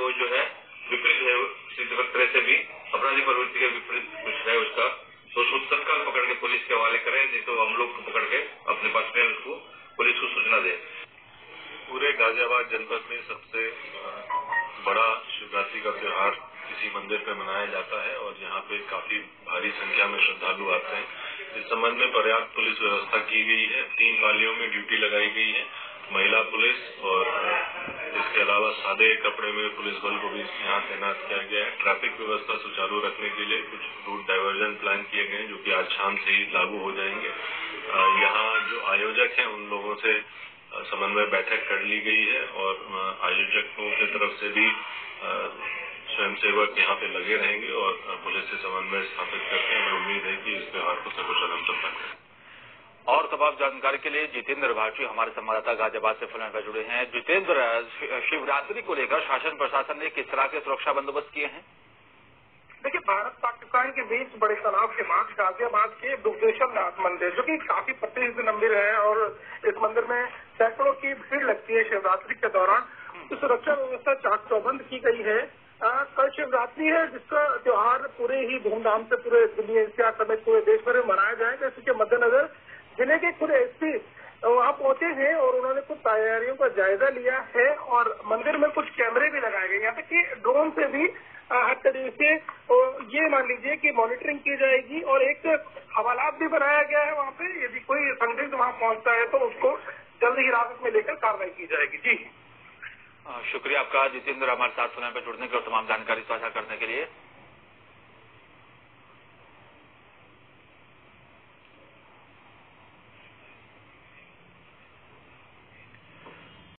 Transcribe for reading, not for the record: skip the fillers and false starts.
वो जो है विपरीत है, किसी तरह से भी अपराधी प्रवृत्ति के विपरीत कुछ है उसका, तो उसको तत्काल पकड़ के पुलिस के हवाले करें, नहीं तो हम लोग पकड़ के अपने पास में उसको पुलिस को सूचना दें। पूरे गाजियाबाद जनपद में सबसे बड़ा शिवरात्रि का त्योहार किसी मंदिर पे मनाया जाता है और यहाँ पे काफी भारी संख्या में श्रद्धालु आते हैं। इस संबंध में पर्याप्त पुलिस व्यवस्था की गई है, 3 पालियों में ड्यूटी लगाई गई है, महिला पुलिस और इसके अलावा सादे कपड़े में पुलिस बल को भी यहाँ तैनात किया गया है। ट्रैफिक व्यवस्था सुचारू रखने के लिए कुछ रूट डायवर्जन प्लान किए गए हैं जो कि आज शाम से ही लागू हो जाएंगे। यहाँ जो आयोजक हैं उन लोगों से समन्वय बैठक कर ली गई है और आयोजकों की तरफ से भी स्वयंसेवक यहाँ पे लगे रहेंगे और पुलिस से समन्वय स्थापित करके हमें उम्मीद है कि इस त्योहार को सकुशल हम संपन्न करें। और तमाम जानकारी के लिए जितेंद्र भाटी हमारे संवाददाता गाजियाबाद से फोन पर जुड़े हैं। जितेंद्र, शिवरात्रि को लेकर शासन प्रशासन ने किस तरह के सुरक्षा बंदोबस्त किए हैं? देखिए, भारत पाकिस्तान के बीच बड़े तनाव के बाद गाजियाबाद के दुग्धेश्वर नाथ मंदिर, जो कि काफी प्रसिद्ध मंदिर है और इस मंदिर में सैकड़ों की भीड़ लगती है शिवरात्रि के दौरान, तो सुरक्षा व्यवस्था चाक चौबंद की गई है। कल शिवरात्रि है जिसका त्योहार पूरे ही धूमधाम से पूरे दुनिया समेत पूरे देश भर में मनाया जाएगा। इसी के मद्देनजर जिले के खुद एसपी वहां पहुंचे हैं और उन्होंने कुछ तैयारियों का जायजा लिया है और मंदिर में कुछ कैमरे भी लगाए गए, यहाँ तक कि ड्रोन से भी हर तरीके से ये मान लीजिए कि मॉनिटरिंग की जाएगी और एक हवालात भी बनाया गया है वहाँ पे। यदि कोई संदिग्ध वहाँ पहुंचता है तो उसको जल्द हिरासत में लेकर कार्रवाई की जाएगी। जी शुक्रिया आपका जितेंद्र, हमारे साथ फोन पर जुड़ने के और तमाम जानकारी साझा करने के लिए।